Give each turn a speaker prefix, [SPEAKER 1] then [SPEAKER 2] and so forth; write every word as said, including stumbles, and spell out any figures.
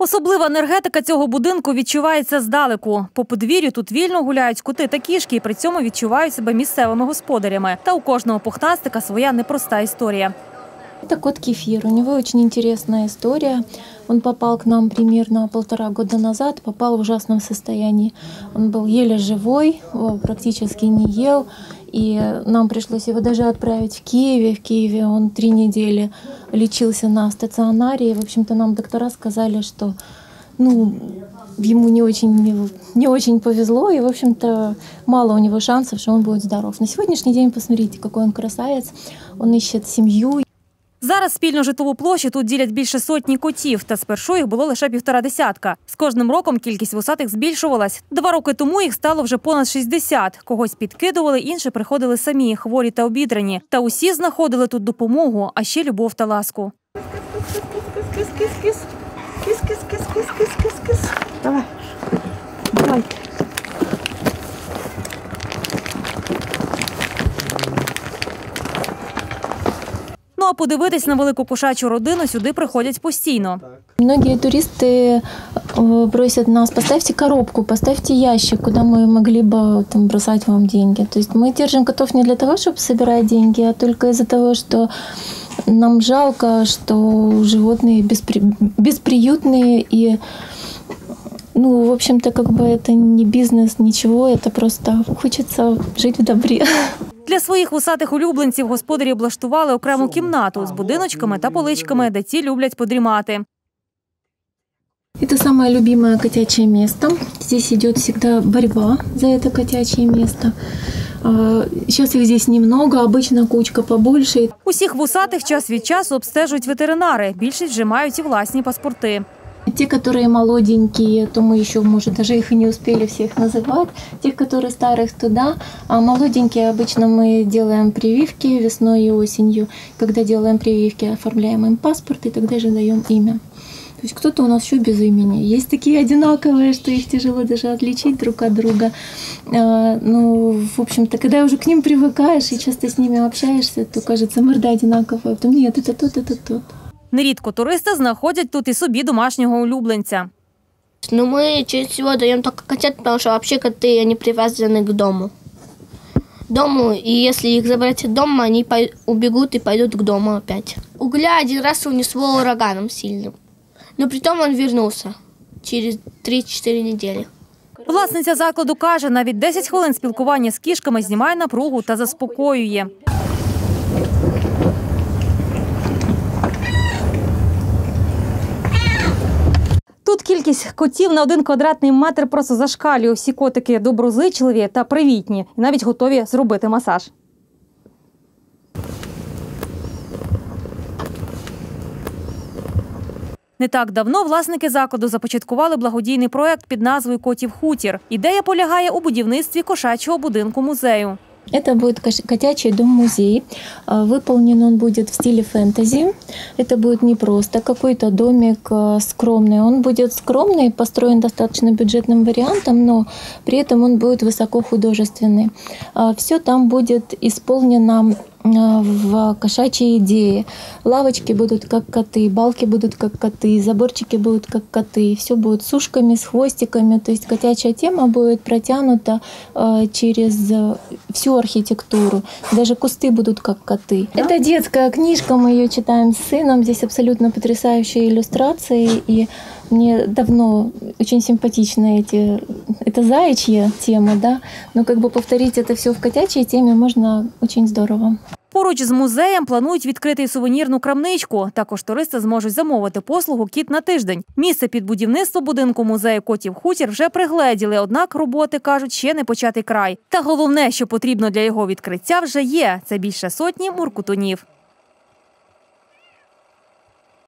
[SPEAKER 1] Особлива енергетика цього будинку відчувається здалеку. По подвір'ю тут вільно гуляють коти та кішки і при цьому відчувають себе місцевими господарями. Та у кожного пухнастика своя непроста історія.
[SPEAKER 2] Это кот Кефир. У него очень интересная история. Он попал к нам примерно полтора года назад, попал в ужасном состоянии. Он был еле живой, практически не ел. И нам пришлось его даже отправить в Киеве. В Киеве он три недели лечился на стационаре. И, в общем-то, нам доктора сказали, что ну, ему не очень, не очень повезло. И, в общем-то, мало у него шансов, что он будет здоров. На сегодняшний день, посмотрите, какой он красавец. Он ищет семью.
[SPEAKER 1] Зараз спільну житлову площу тут ділять більше сотні котів, та спершу їх було лише півтора десятка. З кожним роком кількість вусатих збільшувалась. Два роки тому їх стало вже понад шістдесят. Когось підкидували, інші приходили самі, хворі та обідрані. Та усі знаходили тут допомогу, а ще любов та ласку.
[SPEAKER 3] Кис-кис-кис, кис-кис-кис-кис-кис-кис. Давай, давай.
[SPEAKER 1] Ну а подивитись на велику кошачу родину сюди приходять постійно.
[SPEAKER 2] Многие туристы просят нас: поставьте коробку, поставьте ящик, куда мы могли бы там бросать вам деньги. То есть мы держим котов не для того, чтобы собирать деньги, а только из-за того, что нам жалко, что животные беспри... бесприютные и, ну, в общем-то, как бы это не бизнес, ничего, это просто хочется жить в добре.
[SPEAKER 1] Для своїх вусатих улюбленців господарі облаштували окрему кімнату з будиночками та поличками, де ті люблять подрімати.
[SPEAKER 2] Это самое любимое котячее место. Здесь идет всегда борьба за это котячее место. Сейчас их здесь немного, обычно кучка побольше.
[SPEAKER 1] Усіх вусатих час від часу обстежують ветеринари. Більшість вже мають і власні паспорти.
[SPEAKER 2] Те, которые молоденькие, то мы еще, может, даже их и не успели всех называть. Те, которые старых, то да. А молоденькие обычно мы делаем прививки весной и осенью. Когда делаем прививки, оформляем им паспорт и тогда же даем имя. То есть кто-то у нас еще без имени. Есть такие одинаковые, что их тяжело даже отличить друг от друга. Ну, в общем-то, когда уже к ним привыкаешь и часто с ними общаешься, то кажется, морда одинаковая. Потом нет, это тот, это тот.
[SPEAKER 1] Нерідко туристи знаходять тут і собі домашнього улюбленця.
[SPEAKER 4] Ну, мы чаще всего даем только котят, потому что вообще коты, они привязаны к дому. Дому, и если их забрать от дома, они убегут и пойдут к дому опять. Угля один раз унесло ураганом сильным, но притом он вернулся через три-чотири недели.
[SPEAKER 1] Власниця закладу каже, навіть десять хвилин спілкування з кішками знімає напругу та заспокоює. Тут кількість котів на один квадратний метр просто зашкалює. Всі котики доброзичливі та привітні. І навіть готові зробити масаж. Не так давно власники закладу започаткували благодійний проєкт під назвою «Котів хутір». Ідея полягає у будівництві кошачого будинку-музею.
[SPEAKER 2] Это будет котячий дом-музей. Выполнен он будет в стиле фэнтези. Это будет не просто какой-то домик скромный. Он будет скромный, построен достаточно бюджетным вариантом, но при этом он будет высокохудожественный. Все там будет исполнено в кошачьей идее. Лавочки будут как коты, балки будут как коты, заборчики будут как коты. Все будет с ушками, с хвостиками. То есть котячая тема будет протянута через всю архитектуру. Даже кусты будут как коты. Это детская книжка, мы ее читаем с сыном. Здесь абсолютно потрясающие иллюстрации. И мне давно очень симпатичны эти, это заячья тема, да? Но как бы повторить это все в котячей теме можно очень здорово.
[SPEAKER 1] Поруч з музеєм планують відкрити й сувенірну крамничку. Також туристи зможуть замовити послугу «Кіт на тиждень». Місце під будівництво будинку музею «Котів хутір» вже пригледіли, однак роботи, кажуть, ще не початий край. Та головне, що потрібно для його відкриття, вже є – це більше сотні муркутунів.